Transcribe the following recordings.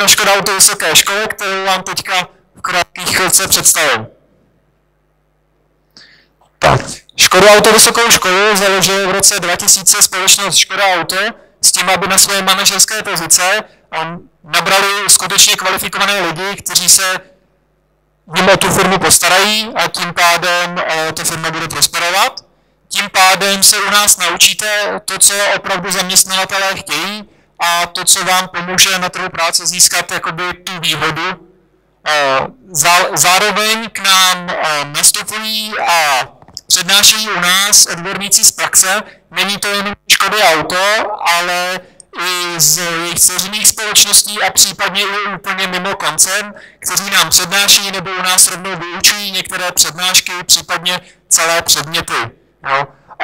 Škoda Auto vysoké škole, kterou vám teďka v krátkých chvilce představím. Tak, Škodu Auto vysokou školu založil v roce 2000 společnost Škoda Auto s tím, aby na své manažerské pozice nabrali skutečně kvalifikované lidi, kteří se mimo tu firmu postarají a tím pádem ta firma bude prosperovat. Tím pádem se u nás naučíte to, co opravdu zaměstnavatelé chtějí a to, co vám pomůže na trhu práce získat jakoby tu výhodu. Zároveň k nám nastupují a přednášejí u nás odborníci z praxe. Není to jenom Škody Auto, ale i z jejich dceřiných společností a případně i úplně mimo koncern, kteří nám přednáší nebo u nás rovnou vyučují některé přednášky, případně celé předměty. No.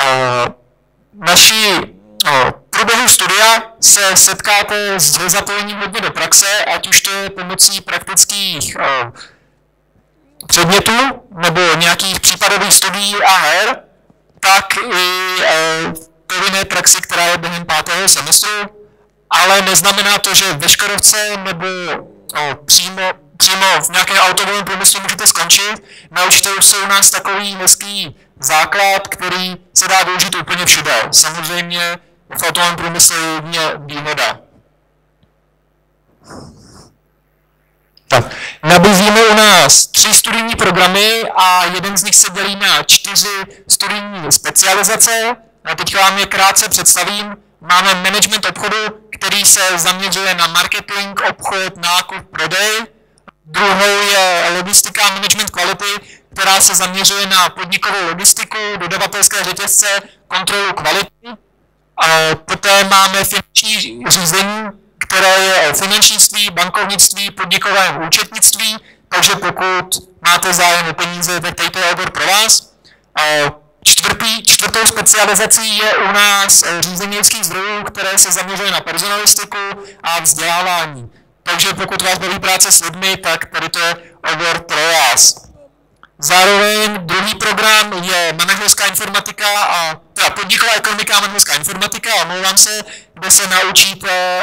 Naší průběhu studia se setkáte s zapojením hodně do praxe, ať už to je pomocí praktických předmětů nebo nějakých případových studií a her, tak i povinné praxi, která je během 5. semestru, ale neznamená to, že ve Škodovce nebo přímo v nějakém automobilovém průmyslu můžete skončit. Naučíte už se u nás takový hezký základ, který se dá využít úplně všude. Samozřejmě v automobilovém průmyslu je hodně výhoda. Tak. Nabízíme u nás 3 studijní programy a jeden z nich se dělí na 4 studijní specializace. A teď vám je krátce představím. Máme management obchodu, který se zaměřuje na marketing, obchod, nákup, prodej. Druhou je logistika a management kvality, která se zaměřuje na podnikovou logistiku, dodavatelské řetězce, kontrolu kvality. A poté máme finanční řízení, které je o finančnictví, bankovnictví, podnikovém účetnictví, takže pokud máte zájem o peníze, tak tady to je obor pro vás. Čtvrtou specializací je u nás řízení lidských zdrojů, které se zaměřuje na personalistiku a vzdělávání. Takže pokud vás baví práce s lidmi, tak tady to je obor pro vás. Zároveň druhý program je manažerská informatika a teda podniková ekonomika a manažerská informatika, omlouvám se, kde se naučíte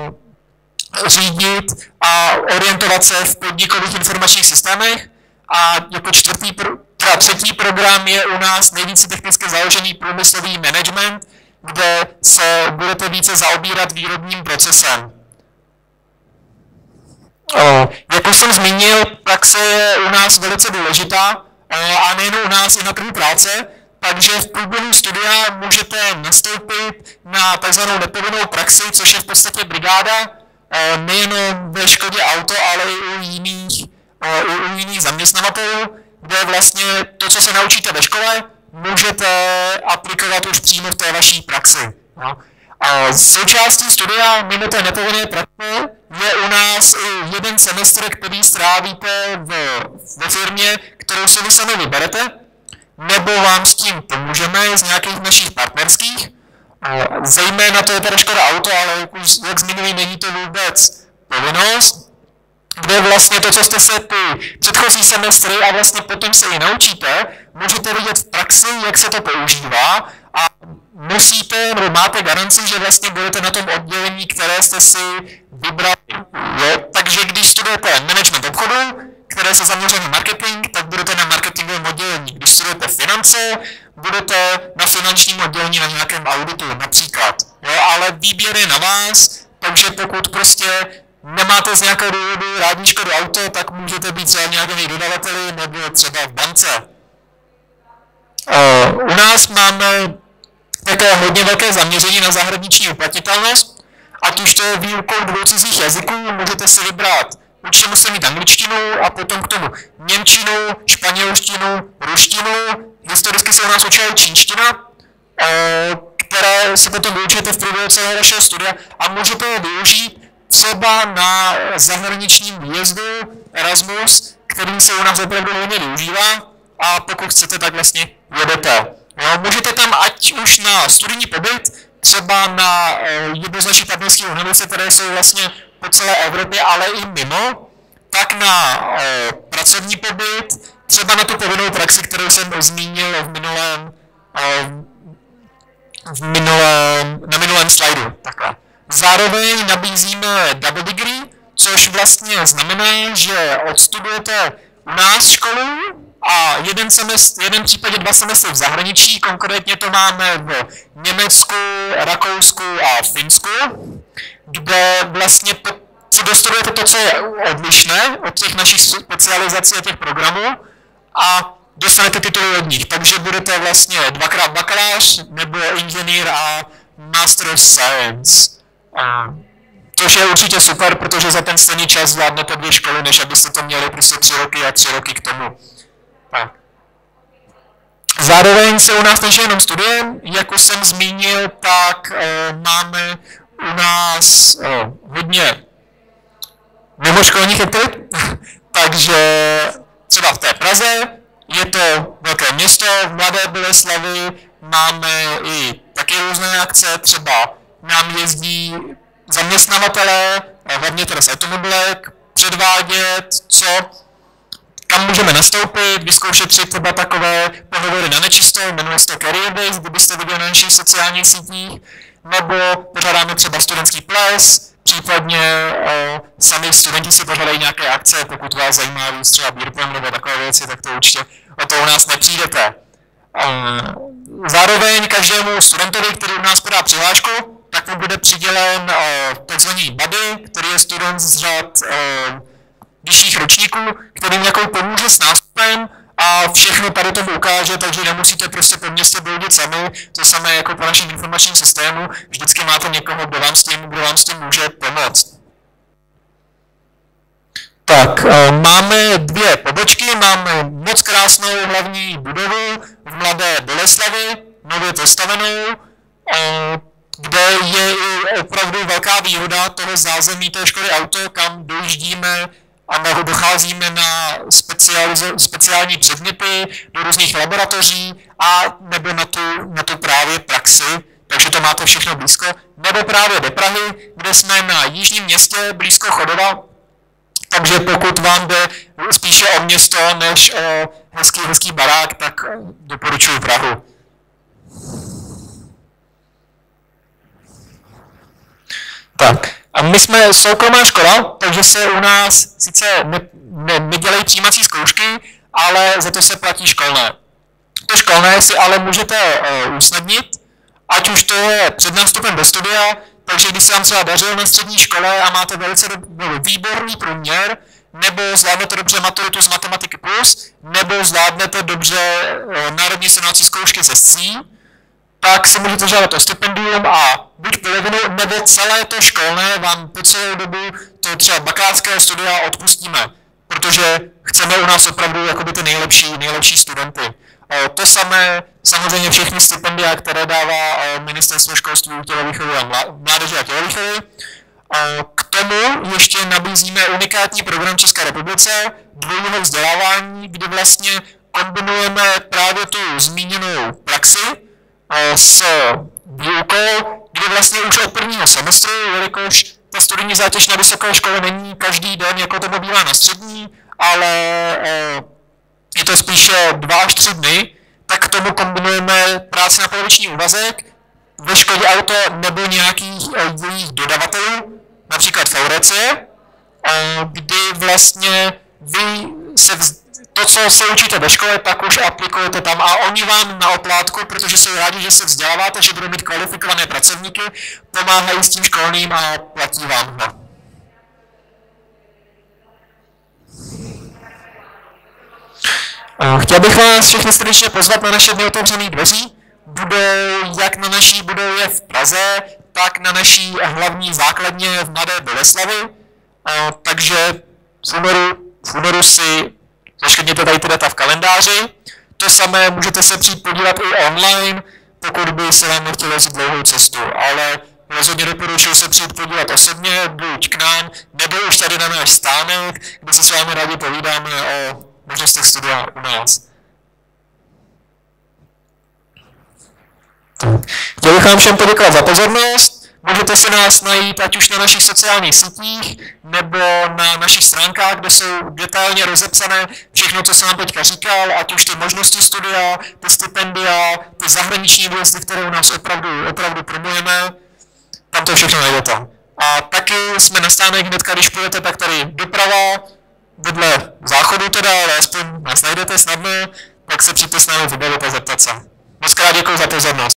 řídit a orientovat se v podnikových informačních systémech. A jako třetí program je u nás nejvíce technicky založený průmyslový management, kde se budete více zaobírat výrobním procesem. Jak jsem zmínil, praxe je u nás velice důležitá a nejen u nás, i na trhu práce, takže v průběhu studia můžete nastoupit na tzv. Nepovinnou praxi, což je v podstatě brigáda, nejenom ve Škodě Auto, ale i u jiných zaměstnavatelů, kde vlastně to, co se naučíte ve škole, můžete aplikovat už přímo v té vaší praxi. No. A součástí studia mimo té nepovinné praxe je u nás i jeden semestr, který strávíte ve firmě, kterou si vy sami vyberete, nebo vám s tím pomůžeme z nějakých našich partnerských. Zejména to je teda Škoda Auto, ale jak zmiňuji, není to vůbec povinnost, kde vlastně to, co jste se ty předchozí semestry a vlastně potom se i naučíte, můžete vidět v praxi, jak se to používá a musíte, nebo máte garanci, že vlastně budete na tom oddělení, které jste si vybrali. Takže když studujete management obchodu, které se zaměřuje na marketing, tak budete na marketingovém oddělení. Když studujete finance, budete na finančním oddělení na nějakém auditu například. Ale výběr je na vás, takže pokud prostě nemáte z nějakého důvodu rádi Škodu Auto, tak můžete být třeba nějakými dodavateli nebo třeba v bance. U nás máme také hodně velké zaměření na zahraniční uplatnitelnost, ať už to je výukou 2 cizích jazyků, můžete si vybrat, určitě musíte mít angličtinu a potom k tomu němčinu, španělštinu, ruštinu, historicky se u nás učila čínština, které si potom vyučujete v průběhu celého vašeho studia a můžete je využít třeba na zahraničním výjezdu Erasmus, který se u nás opravdu hodně využívá a pokud chcete, tak vlastně jedete. Můžete tam ať už na studijní pobyt, třeba na jednu z našich partnerských univerzit, které jsou vlastně po celé Evropě, ale i mimo, tak na pracovní pobyt, třeba na tu povinnou praxi, kterou jsem zmínil na minulém slajdu. Takhle. Zároveň nabízíme double degree, což což vlastně znamená, že odstudujete u nás školu a jeden případě 2 semestry v zahraničí, konkrétně to máme v Německu, Rakousku a Finsku, kde vlastně si dostudujete to, co je odlišné od těch našich specializací a těch programů a dostanete tituly od nich. Takže budete vlastně 2krát bakalář nebo inženýr a Master of Science. Což je určitě super, protože za ten stejný čas zvládnete 2 školy, než abyste to měli prostě 3 roky a 3 roky k tomu. Tak. Zároveň se u nás nežije jenom studiem, jak už jsem zmínil, tak máme u nás hodně mimoškolních aktivit, takže třeba v té Praze je to velké město, v Mladé Boleslavi máme i taky různé akce, třeba nám jezdí zaměstnavatelé, hlavně teda z automobilek, předvádět, kam můžeme nastoupit, vyzkoušet si třeba takové pohovory na nečisto, jmenuje se to Career Days, kdybyste viděli na našich sociálních sítích, nebo pořádáme třeba studentský ples, případně sami studenti si pořádají nějaké akce, pokud vás zajímá víc třeba beerpong nebo takové věci, tak to určitě o to u nás nepřijdete. Zároveň každému studentovi, který u nás podá přihlášku, tak mu bude přidělen takzvaný buddy, který je student z řad vyšších ročníků, kterým nějakou pomůže s nástupem a všechno tady to ukáže, takže nemusíte prostě po městě bloudit sami, to samé jako po našem informačním systému, vždycky máte někoho, kdo vám s tím může pomoct. Tak, máme 2 pobočky, máme moc krásnou hlavní budovu v Mladé Boleslavi, nově postavenou, kde je opravdu velká výhoda toho zázemí té školy auto, kam dojíždíme a docházíme na speciální předměty, do různých laboratoří a nebo na tu právě praxi, takže to máte všechno blízko, nebo právě do Prahy, kde jsme na jižním městě blízko Chodova, takže pokud vám jde spíše o město než o hezký barák, tak doporučuji Prahu. Tak, a my jsme soukromá škola, takže se u nás sice nedělají přijímací zkoušky, ale za to se platí školné. To školné si ale můžete usnadnit, ať už to je před nástupem do studia, takže když se vám třeba dařilo na střední škole a máte velice výborný průměr, nebo zvládnete dobře maturitu z matematiky plus, nebo zvládnete dobře národní srovnávací zkoušky ze SCI, tak si můžete žádat o stipendium a buď polovinu, nebo celé to školné vám po celou dobu to třeba bakalářského studia odpustíme, protože chceme u nás opravdu jakoby ty nejlepší studenty. To samé samozřejmě všechny stipendia, které dává Ministerstvo školství, tělovýchovy a mládeže a tělovýchovy. K tomu ještě nabízíme unikátní program České republice dvojího vzdělávání, kdy vlastně kombinujeme právě tu zmíněnou praxi s výukou, kdy vlastně už od prvního semestru, jelikož ta studijní zátěž na vysoké škole není každý den, jako to bývá na střední, ale je to spíše 2 až 3 dny, tak k tomu kombinujeme práci na poloviční úvazek ve Škodě Auto nebo nějakých jejich dodavatelů, například Faurecie, kdy vlastně vy to, co se učíte ve škole, tak už aplikujete tam a oni vám na oplátku, protože jsou rádi, že se vzděláváte, že budou mít kvalifikované pracovníky, pomáhají s tím školným a platí vám ho. Chtěl bych vás všechny srdečně pozvat na naše dny otevřených dveří. Budou jak na naší budově v Praze, tak na naší hlavní základně v Mladé Boleslavi. Takže v únoru si zaškrtněte tady ty data v kalendáři. To samé můžete se přijít podívat i online, pokud by se vám nechtělo jít dlouhou cestu, ale rozhodně doporučuji se přijít podívat osobně, buď k nám, nebo už tady na náš stánek, kde se s vámi rádi povídáme o možnostech studia u nás. Chtěl bych vám všem poděkovat za pozornost. Můžete si nás najít ať už na našich sociálních sítích, nebo na našich stránkách, kde jsou detailně rozepsané všechno, co jsem vám teďka říkal, ať už ty možnosti studia, ty stipendia, ty zahraniční výjezdy, které u nás opravdu promujeme. Tam to všechno najdete. A taky jsme na stánek hnedka, když půjdete, tak tady doprava, vedle záchodu teda, ale aspoň nás najdete snadno, tak se přijďte s námi vybavit a zeptat se. Moc krát děkuji za pozornost.